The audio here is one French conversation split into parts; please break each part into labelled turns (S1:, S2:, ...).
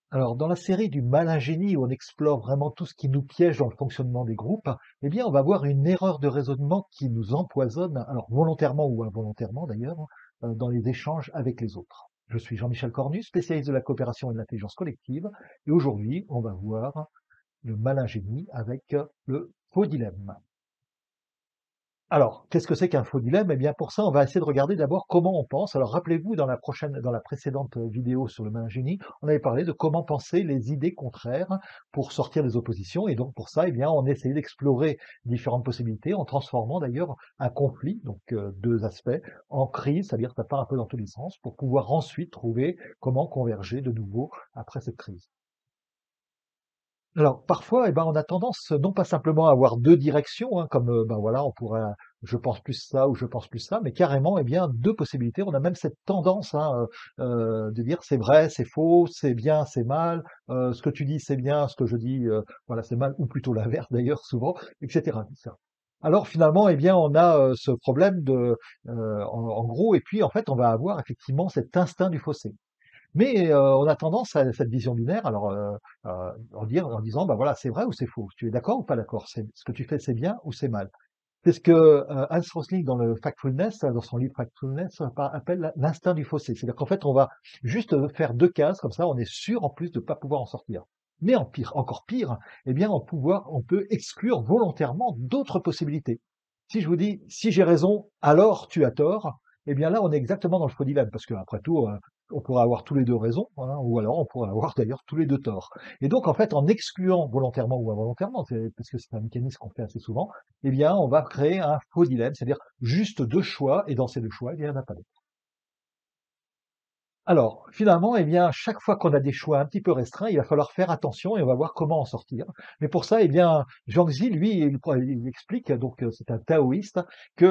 S1: Alors, dans la série du Malingénie, où on explore vraiment tout ce qui nous piège dans le fonctionnement des groupes, eh bien, on va voir une erreur de raisonnement qui nous empoisonne, alors volontairement ou involontairement d'ailleurs, dans les échanges avec les autres. Je suis Jean-Michel Cornu, spécialiste de la coopération et de l'intelligence collective, et aujourd'hui, on va voir le Malingénie avec le faux dilemme. Alors, qu'est-ce que c'est qu'un faux dilemme? Eh bien, pour ça, on va essayer de regarder d'abord comment on pense. Alors, rappelez-vous, dans la précédente vidéo sur le malingénie, on avait parlé de comment penser les idées contraires pour sortir des oppositions. Et donc, pour ça, eh bien, on essayait d'explorer différentes possibilités en transformant d'ailleurs un conflit, donc deux aspects, en crise, c'est-à-dire que ça part un peu dans tous les sens, pour pouvoir ensuite trouver comment converger de nouveau après cette crise. Alors parfois, eh ben, on a tendance non pas simplement à avoir 2 directions, hein, comme, ben, voilà, on pourrait, je pense plus ça ou je pense plus ça, mais carrément, eh bien, 2 possibilités. On a même cette tendance, hein, de dire: «C'est vrai, c'est faux, c'est bien, c'est mal, ce que tu dis, c'est bien, ce que je dis, voilà, c'est mal», ou plutôt l'inverse d'ailleurs souvent, et cetera. Alors finalement, eh bien, on a, ce problème de, en gros, et puis en fait, on va avoir effectivement cet instinct du fossé. Mais on a tendance à cette vision binaire, alors, en disant: «Bah, voilà, c'est vrai ou c'est faux? Tu es d'accord ou pas d'accord? C'est ce que tu fais, c'est bien ou c'est mal?» C'est ce que, Hans Rosling dans le Factfulness, dans son livre Factfulness, appelle l'instinct du fossé. C'est-à-dire qu'en fait, on va juste, faire 2 cases, comme ça, on est sûr en plus de ne pas pouvoir en sortir. Mais en pire, encore pire, eh bien, on peut exclure volontairement d'autres possibilités. Si je vous dis: «Si j'ai raison, alors tu as tort», eh bien là, on est exactement dans le faux dilemme parce qu'après tout, on pourrait avoir tous les 2 raison, hein, ou alors on pourrait avoir d'ailleurs tous les 2 torts. Et donc en fait, en excluant volontairement ou involontairement, c'est parce que c'est un mécanisme qu'on fait assez souvent, eh bien, on va créer un faux dilemme, c'est-à-dire juste 2 choix, et dans ces 2 choix, eh bien, il n'y en a pas d'autre. Alors, finalement, eh bien, chaque fois qu'on a des choix un petit peu restreints, il va falloir faire attention et on va voir comment en sortir. Mais pour ça, eh bien, Zhuangzi, lui, il explique, donc c'est un taoïste, que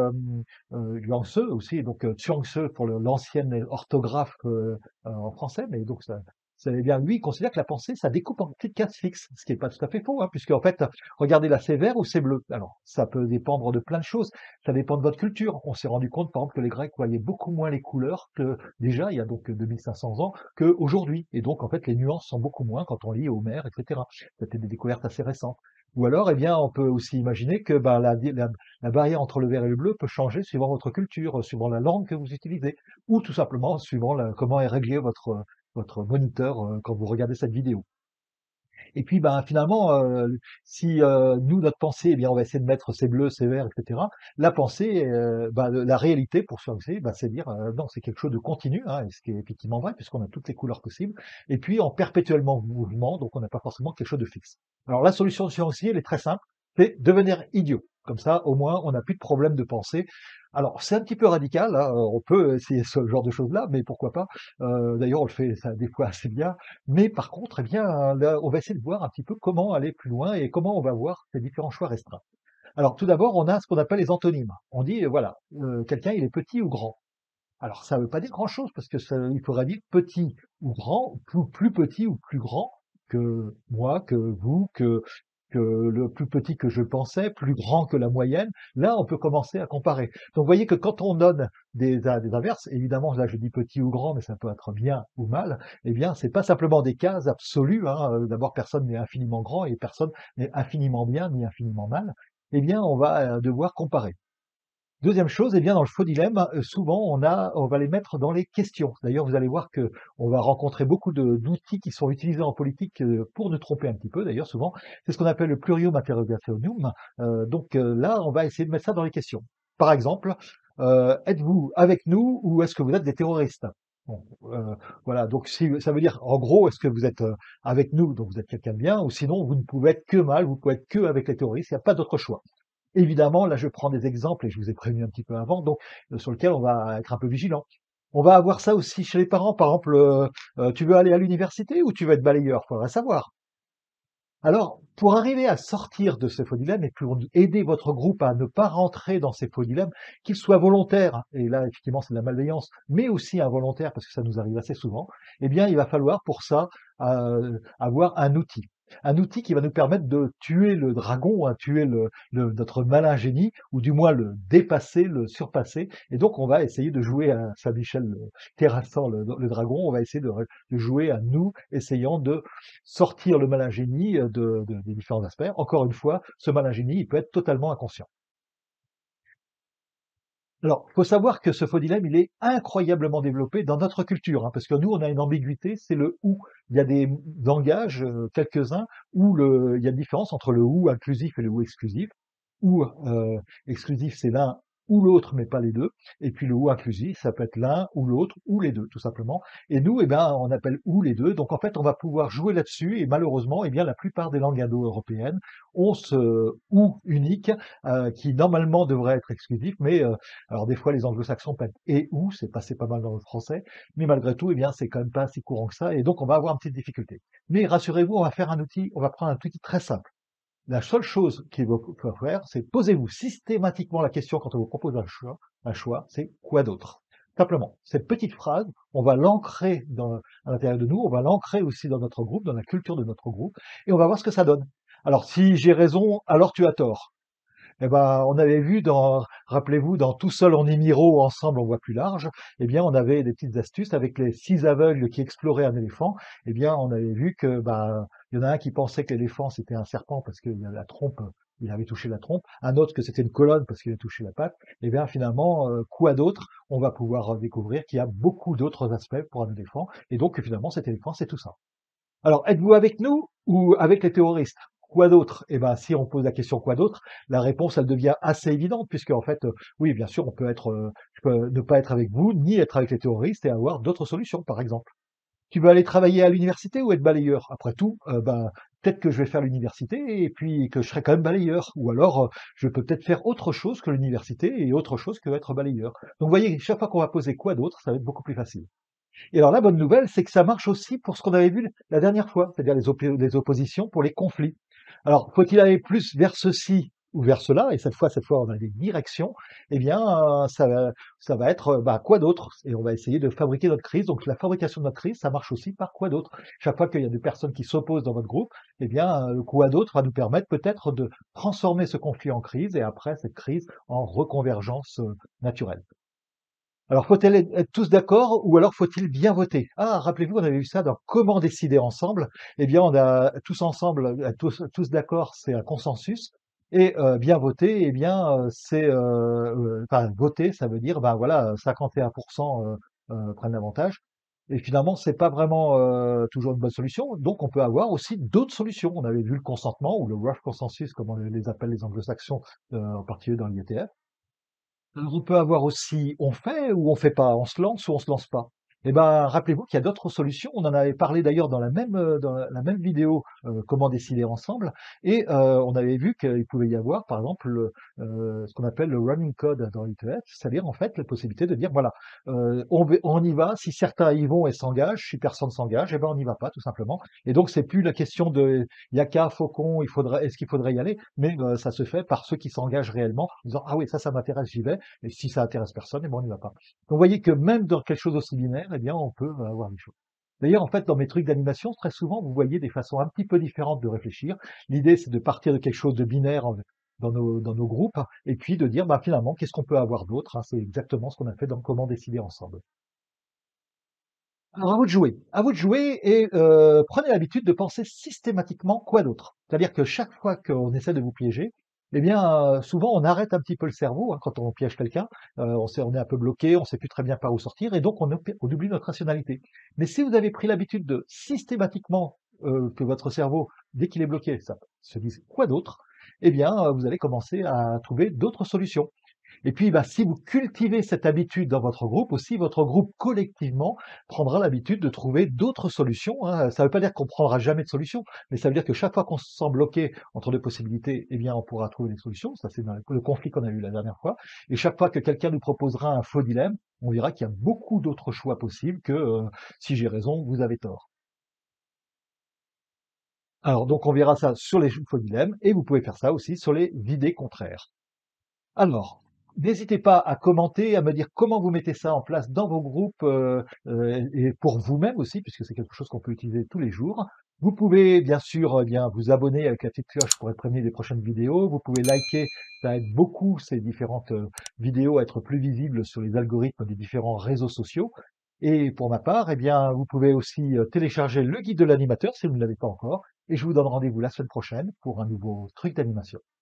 S1: Yuan Tse aussi, donc Chuang Tse pour l'ancienne orthographe en français, mais donc ça, eh bien, lui, il considère que la pensée, ça découpe en petites cases fixes, ce qui n'est pas tout à fait faux, hein, puisque en fait, regardez là, c'est vert ou c'est bleu. Alors, ça peut dépendre de plein de choses. Ça dépend de votre culture. On s'est rendu compte, par exemple, que les Grecs voyaient beaucoup moins les couleurs que déjà il y a donc 2500 ans qu'aujourd'hui. Et donc, en fait, les nuances sont beaucoup moins quand on lit Homère, etc. C'était des découvertes assez récentes. Ou alors, eh bien, on peut aussi imaginer que ben, la barrière entre le vert et le bleu peut changer suivant votre culture, suivant la langue que vous utilisez, ou tout simplement suivant comment est réglé votre moniteur quand vous regardez cette vidéo. Et puis, ben, finalement, si nous, notre pensée, eh bien, on va essayer de mettre c'est bleu, c'est vert, etc. La pensée, ben, la réalité, pour Swansea, ben, c'est dire non, c'est quelque chose de continu, hein, et ce qui est effectivement vrai, puisqu'on a toutes les couleurs possibles, et puis en perpétuellement mouvement, donc on n'a pas forcément quelque chose de fixe. Alors la solution de Swansea, elle est très simple, c'est devenir idiot. Comme ça, au moins, on n'a plus de problème de pensée. Alors, c'est un petit peu radical, hein, on peut essayer ce genre de choses-là, mais pourquoi pas. D'ailleurs, on le fait ça, des fois assez bien. Mais par contre, eh bien, là, on va essayer de voir un petit peu comment aller plus loin et comment on va voir ces différents choix restreints. Alors, tout d'abord, on a ce qu'on appelle les antonymes. On dit, voilà, quelqu'un, il est petit ou grand. Alors, ça ne veut pas dire grand-chose parce que il faudrait dire petit ou grand, plus petit ou plus grand que moi, que vous, que le plus petit que je pensais, plus grand que la moyenne. Là, on peut commencer à comparer. Donc, vous voyez que quand on donne des inverses, évidemment, là, je dis petit ou grand, mais ça peut être bien ou mal. Eh bien, c'est pas simplement des cases absolues, hein. D'abord, personne n'est infiniment grand et personne n'est infiniment bien ni infiniment mal. Eh bien, on va devoir comparer. Deuxième chose, eh bien, dans le faux dilemme, souvent on va les mettre dans les questions. D'ailleurs, vous allez voir que on va rencontrer beaucoup d'outils qui sont utilisés en politique, pour nous tromper un petit peu d'ailleurs souvent. C'est ce qu'on appelle le plurium interrogationum. Donc, là, on va essayer de mettre ça dans les questions. Par exemple, «Êtes-vous avec nous ou est-ce que vous êtes des terroristes?» Bon, voilà, donc si ça veut dire en gros, est-ce que vous êtes, avec nous, donc vous êtes quelqu'un de bien, ou sinon vous ne pouvez être que mal, vous pouvez être que avec les terroristes, il n'y a pas d'autre choix. Évidemment, là, je prends des exemples et je vous ai prévenu un petit peu avant, donc sur lequel on va être un peu vigilant. On va avoir ça aussi chez les parents, par exemple, «Tu veux aller à l'université ou tu veux être balayeur?» Faudrait savoir. Alors, pour arriver à sortir de ce faux dilemme et pour aider votre groupe à ne pas rentrer dans ces faux dilemmes, qu'ils soient volontaires, et là, effectivement, c'est de la malveillance, mais aussi involontaires, parce que ça nous arrive assez souvent, eh bien, il va falloir pour ça avoir un outil. Un outil qui va nous permettre de tuer le dragon, hein, tuer notre malin génie, ou du moins le dépasser, le surpasser. Et donc, on va essayer de jouer à Saint-Michel terrassant le dragon. On va essayer de jouer à nous, essayant de sortir le malin génie des différents aspects. Encore une fois, ce malin génie, il peut être totalement inconscient. Alors, faut savoir que ce faux dilemme, il est incroyablement développé dans notre culture, hein, parce que nous, on a une ambiguïté, c'est le ou. Il y a des langages, quelques-uns, où il y a une différence entre le ou inclusif et le ou exclusif. Ou exclusif, c'est l'un ou l'autre, mais pas les deux. Et puis le ou inclusif, ça peut être l'un ou l'autre ou les deux, tout simplement. Et nous, eh ben, on appelle ou les deux. Donc en fait, on va pouvoir jouer là-dessus. Et malheureusement, eh bien, la plupart des langues indo-européennes ont ce ou unique qui normalement devrait être exclusif, mais alors des fois les anglo-saxons peuvent et ou, c'est passé pas mal dans le français, mais malgré tout, eh bien, c'est quand même pas si courant que ça, et donc on va avoir une petite difficulté. Mais rassurez-vous, on va prendre un outil très simple. La seule chose qu'il faut faire, c'est posez-vous systématiquement la question quand on vous propose un choix, c'est quoi d'autre? Simplement, cette petite phrase, on va l'ancrer à l'intérieur de nous, on va l'ancrer aussi dans notre groupe, dans la culture de notre groupe, et on va voir ce que ça donne. Alors, si j'ai raison, alors tu as tort. Eh ben, on avait vu rappelez-vous, dans Tout seul on est Miro, ensemble on voit plus large, eh bien, on avait des petites astuces avec les 6 aveugles qui exploraient un éléphant. Eh bien, on avait vu que, bah, il y en a un qui pensait que l'éléphant c'était un serpent parce qu'il a la trompe, il avait touché la trompe, un autre que c'était une colonne parce qu'il a touché la patte. Eh bien, finalement, quoi d'autre? On va pouvoir découvrir qu'il y a beaucoup d'autres aspects pour un éléphant, et donc finalement, cet éléphant, c'est tout ça. Alors, êtes-vous avec nous ou avec les terroristes? Quoi d'autre? Eh ben, si on pose la question quoi d'autre, la réponse, elle devient assez évidente, puisque en fait, oui, bien sûr, je peux ne pas être avec vous, ni être avec les terroristes et avoir d'autres solutions, par exemple. Tu veux aller travailler à l'université ou être balayeur? Après tout, ben, peut-être que je vais faire l'université et puis que je serai quand même balayeur. Ou alors, je peux peut-être faire autre chose que l'université et autre chose que être balayeur. Donc, vous voyez, chaque fois qu'on va poser quoi d'autre, ça va être beaucoup plus facile. Et alors la bonne nouvelle, c'est que ça marche aussi pour ce qu'on avait vu la dernière fois, c'est-à-dire les oppositions pour les conflits. Alors, faut-il aller plus vers ceci ou vers cela? Et cette fois, on a des directions. Eh bien, ça va être bah, quoi d'autre? Et on va essayer de fabriquer notre crise. Donc, la fabrication de notre crise, ça marche aussi par quoi d'autre? Chaque fois qu'il y a des personnes qui s'opposent dans votre groupe, eh bien, le quoi d'autre va nous permettre peut-être de transformer ce conflit en crise et après cette crise en reconvergence naturelle. Alors, faut-il être tous d'accord ou alors faut-il bien voter? Ah, rappelez-vous, on avait vu ça dans Comment décider ensemble. Eh bien, on a tous ensemble, tous d'accord, c'est un consensus. Et bien voter, eh bien, enfin, voter, ça veut dire, ben voilà, 51% prennent l'avantage. Et finalement, c'est pas vraiment toujours une bonne solution. Donc, on peut avoir aussi d'autres solutions. On avait vu le consentement ou le rough consensus, comme on les appelle les anglo-saxons, en particulier dans l'IETF. Alors, on peut avoir aussi on fait ou on fait pas, on se lance ou on se lance pas. Eh ben, rappelez-vous qu'il y a d'autres solutions. On en avait parlé d'ailleurs dans la même vidéo, comment décider ensemble. Et on avait vu qu'il pouvait y avoir, par exemple, ce qu'on appelle le running code dans l'ITF, c'est-à-dire en fait la possibilité de dire voilà, on y va. Si certains y vont et s'engagent, si personne s'engage, eh ben on n'y va pas tout simplement. Et donc c'est plus la question de Yaka, Faucon, est-ce qu'il faudrait y aller, mais ça se fait par ceux qui s'engagent réellement, en disant ah oui ça m'intéresse, j'y vais. Et si ça intéresse personne, eh ben, on n'y va pas. Donc, vous voyez que même dans quelque chose aussi binaire, eh bien, on peut avoir des choses. D'ailleurs, en fait, dans mes trucs d'animation, très souvent, vous voyez des façons un petit peu différentes de réfléchir. L'idée, c'est de partir de quelque chose de binaire dans nos groupes, et puis de dire, bah, finalement, qu'est-ce qu'on peut avoir d'autre, hein. C'est exactement ce qu'on a fait dans Comment décider ensemble. Alors, à vous de jouer. À vous de jouer et prenez l'habitude de penser systématiquement quoi d'autre. C'est-à-dire que chaque fois qu'on essaie de vous piéger, eh bien, souvent on arrête un petit peu le cerveau, hein, quand on piège quelqu'un, on est un peu bloqué, on sait plus très bien par où sortir et donc on oublie notre rationalité. Mais si vous avez pris l'habitude de systématiquement, que votre cerveau, dès qu'il est bloqué, ça se dise: «Quoi d'autre?», eh bien, vous allez commencer à trouver d'autres solutions. Et puis, bah, si vous cultivez cette habitude dans votre groupe aussi, votre groupe collectivement prendra l'habitude de trouver d'autres solutions, hein. Ça ne veut pas dire qu'on prendra jamais de solution, mais ça veut dire que chaque fois qu'on se sent bloqué entre deux possibilités, eh bien, on pourra trouver des solutions. Ça, c'est dans le conflit qu'on a eu la dernière fois. Et chaque fois que quelqu'un nous proposera un faux dilemme, on verra qu'il y a beaucoup d'autres choix possibles que si j'ai raison, vous avez tort. Alors, donc, on verra ça sur les faux dilemmes et vous pouvez faire ça aussi sur les idées contraires. Alors, N'hésitez pas à commenter, à me dire comment vous mettez ça en place dans vos groupes et pour vous-même aussi, puisque c'est quelque chose qu'on peut utiliser tous les jours. Vous pouvez bien sûr bien vous abonner avec la petite cloche pour être prévenu des prochaines vidéos. Vous pouvez liker, ça aide beaucoup ces différentes vidéos à être plus visibles sur les algorithmes des différents réseaux sociaux. Et pour ma part, eh bien, vous pouvez aussi télécharger le guide de l'animateur si vous ne l'avez pas encore. Et je vous donne rendez-vous la semaine prochaine pour un nouveau truc d'animation.